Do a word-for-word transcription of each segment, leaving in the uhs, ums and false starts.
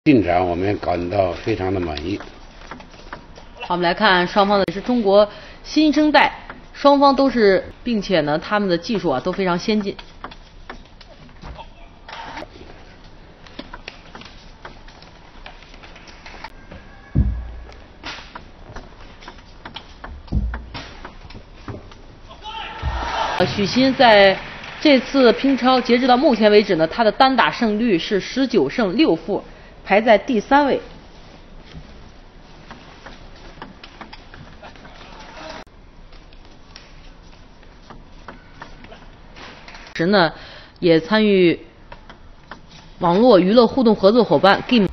进展我们感到非常的满意。 好，我们来看双方的是中国新生代，双方都是，并且呢，他们的技术啊都非常先进。许昕在这次乒超截止到目前为止呢，他的单打胜率是十九胜六负，排在第三位。时呢，也参与网络娱乐互动合作伙伴 Game。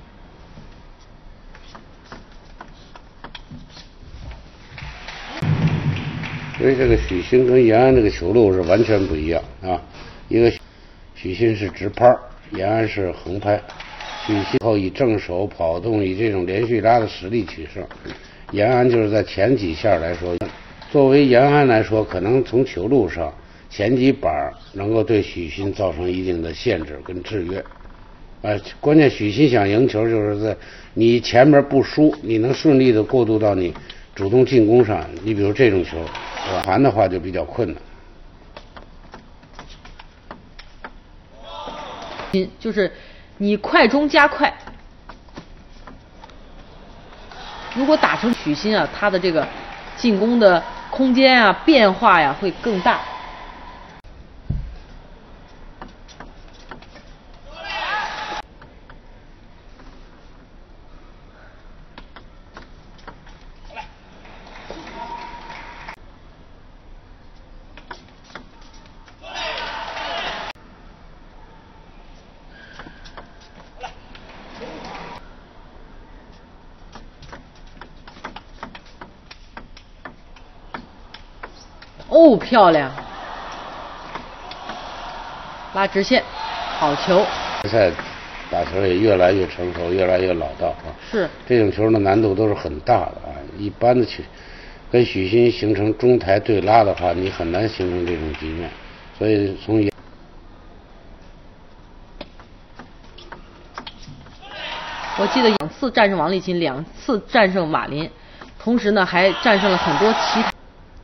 所以这个许昕跟延安这个球路是完全不一样啊，一个许昕是直拍，延安是横拍。许昕后以正手跑动，以这种连续拉的实力取胜。延安就是在前几下来说，作为延安来说，可能从球路上前几板能够对许昕造成一定的限制跟制约。呃，关键许昕想赢球，就是在你前面不输，你能顺利的过渡到你主动进攻上。你比如这种球，盘的话就比较困难。 就是你快中加快，如果打成许昕啊，他的这个进攻的空间啊、变化呀会更大。哦，漂亮！拉直线，好球。 比赛打球也越来越成熟，越来越老道啊。 是。这种球的难度都是很大的啊。一般的球跟许昕形成中台对拉的话，你很难形成这种局面。所以从我记得两次战胜王励勤，两次战胜马林，同时呢还战胜了很多其他。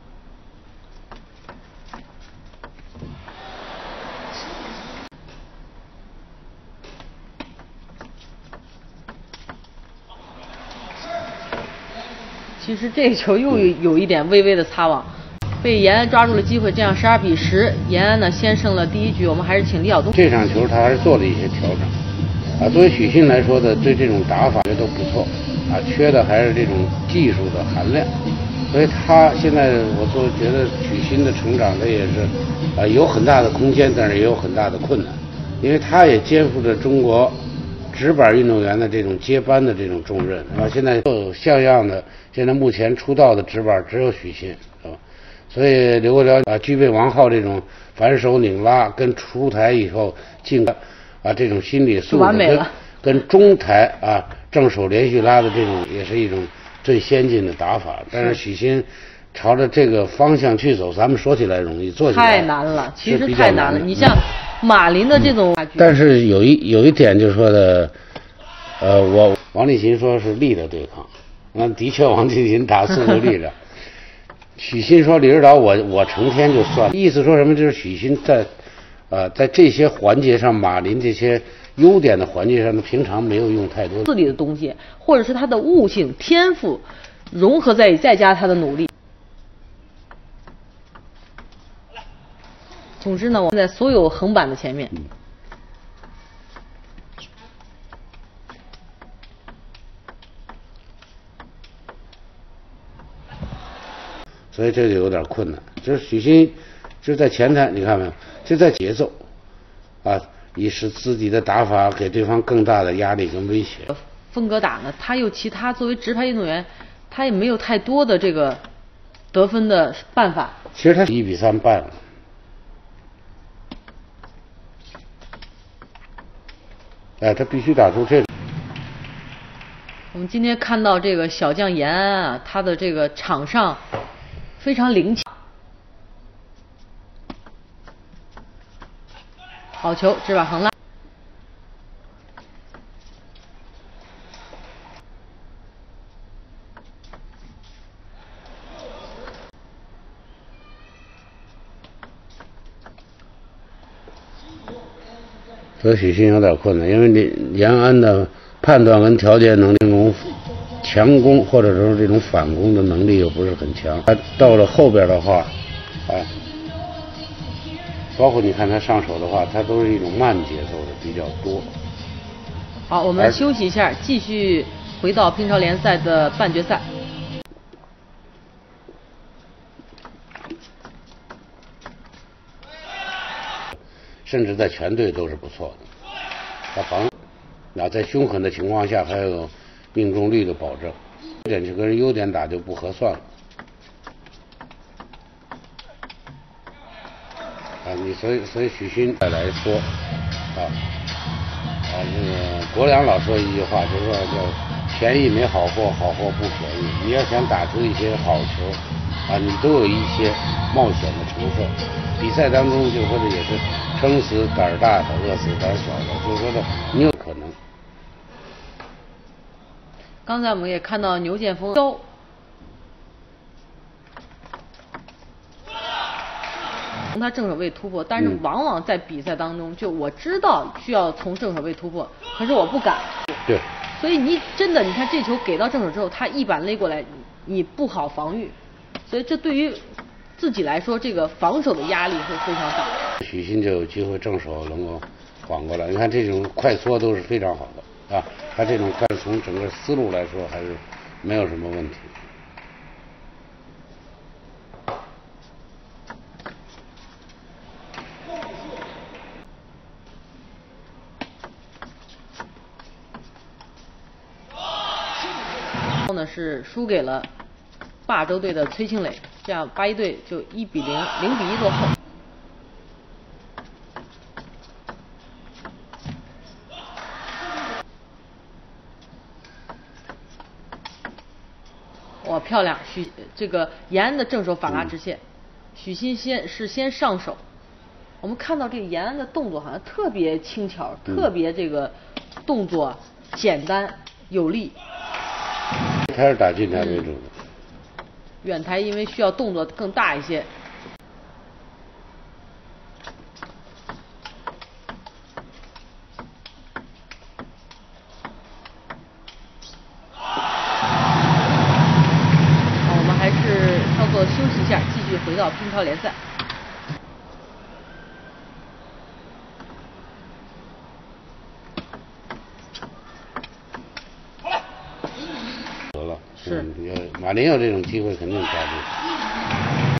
其实这个球又有一点微微的擦网，被延安抓住了机会，这样十二比十，延安呢先胜了第一局。我们还是请李晓东。 这场球他还是做了一些调整，啊，作为许昕来说的，对这种打法都不错，啊，缺的还是这种技术的含量，所以他现在我都觉得许昕的成长的也是，啊，有很大的空间，但是也有很大的困难，因为他也肩负着中国直板运动员的这种接班的这种重任啊，现在有像样的，现在目前出道的直板只有许昕啊，所以刘国梁啊具备王浩这种反手拧拉跟出台以后进啊这种心理素质跟跟中台啊正手连续拉的这种也是一种最先进的打法，但是许昕朝着这个方向去走，咱们说起来容易，做起来太难了，其实太难了。你像马林的这种、 嗯，但是有一有一点就是说的，呃，我王励勤说是力的对抗，那的确王励勤打速度力量。许昕说李指导我我成天就算了，意思说什么？就是许昕在，呃，在这些环节上，马林这些优点的环节上，他平常没有用太多自己的东西，或者是他的悟性、天赋融合在一起，再加他的努力。总之呢，我们在所有横板的前面。嗯， 所以这就有点困难。就是许昕就在前台，你看没有？就在节奏，啊，以使自己的打法给对方更大的压力跟威胁。 风格打呢，他又其他作为直拍运动员，他也没有太多的这个得分的办法。 其实他一比三败了。哎，他必须打出这种。 我们今天看到这个小将延安啊，他的这个场上非常灵巧，好球，直板横拉。 所以许昕有点困难，因为你延安的判断跟调节能力，这种强攻或者说这种反攻的能力又不是很强。他到了后边的话，啊，包括你看他上手的话，他都是一种慢节奏的比较多。 好，我们休息一下，继续回到乒超联赛的半决赛。 甚至在全队都是不错的，他防，那在凶狠的情况下还有命中率的保证，优点就跟人优点打就不合算了。啊，你所以所以许昕再来说，啊啊那个国良老说一句话，就是说叫便宜没好货，好货不便宜。你要想打出一些好球，啊，你都有一些冒险的成分。比赛当中就说的也是撑死胆儿大的，饿死胆儿小的，就是说的你有可能。 刚才我们也看到牛剑锋招，从他正手位突破，但是往往在比赛当中，就我知道需要从正手位突破，可是我不敢。 对。 所以你真的，你看这球给到正手之后，他一板勒过来，你不好防御，所以这对于自己来说，这个防守的压力会非常大。 许昕就有机会正手能够缓过来，你看这种快搓都是非常好的啊，他这种快从整个思路来说还是没有什么问题。 后呢是输给了霸州队的崔庆磊，这样八一队就一比零零比一落后。哇，漂亮！许这个延安的正手反拉直线，许昕先是先上手。我们看到这个延安的动作好像特别轻巧，嗯、特别这个动作简单有力。 还是打近台为主的。 嗯、远台因为需要动作更大一些。好，我们还是稍作休息一下，继续回到乒超联赛。 是，嗯、马林有这种机会肯定抓住。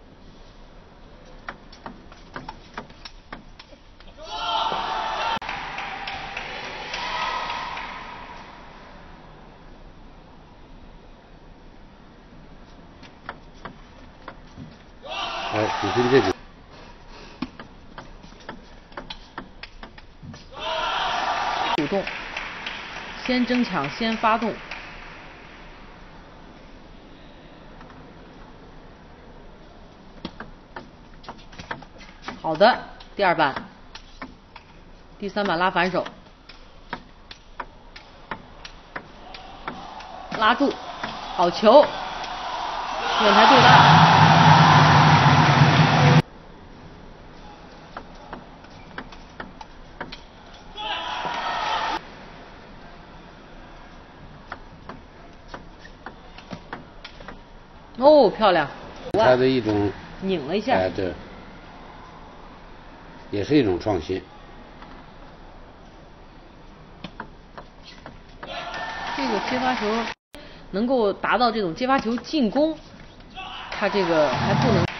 哎，许昕这个主动，先争抢，先发动。好的，第二板，第三板拉反手，拉住，好球，远台对拉。哦，漂亮！ 他的一种拧了一下。 哎，对。也是一种创新。 这个接发球能够达到这种接发球进攻，他这个还不能。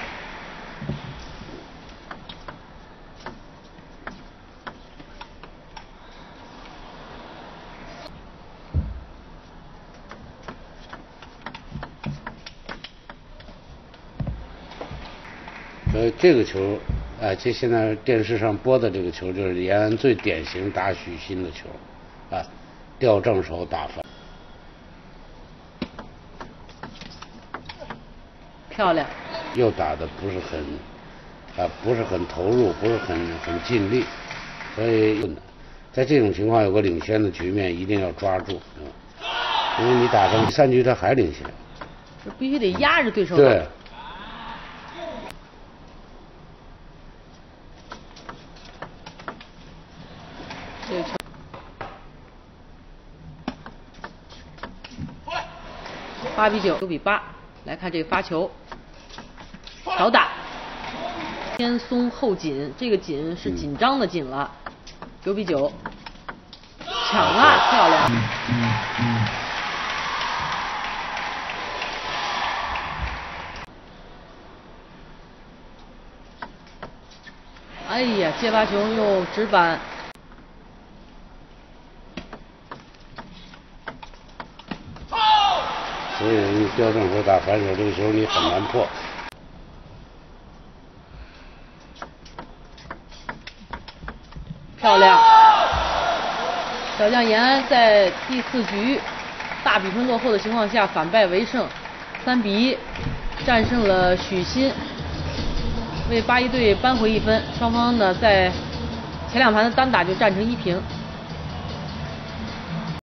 呃，这个球。哎，这现在电视上播的这个球就是延安最典型打许昕的球，啊，吊正手打反， 漂亮。 又打的不是很，啊，不是很投入，不是很很尽力，所以在这种情况有个领先的局面一定要抓住，嗯，因为你打成第三局他还领先， 就必须得压着对手。 对。 八比九，九比八。来看这个发球，好打，先松后紧，这个紧是紧张的紧了。九比九，抢啊，漂亮！哎呀，接发球用直板。 所以你调正手打反手，这个球你很难破。 漂亮！小将延安在第四局大比分落后的情况下反败为胜，三比一战胜了许昕，为八一队扳回一分。双方呢在前两盘的单打就战成一平。